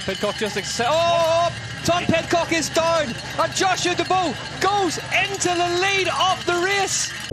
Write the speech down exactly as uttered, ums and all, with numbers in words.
Pidcock just accept. Oh, Tom Pidcock is down, and Joshua DeBow goes into the lead of the race.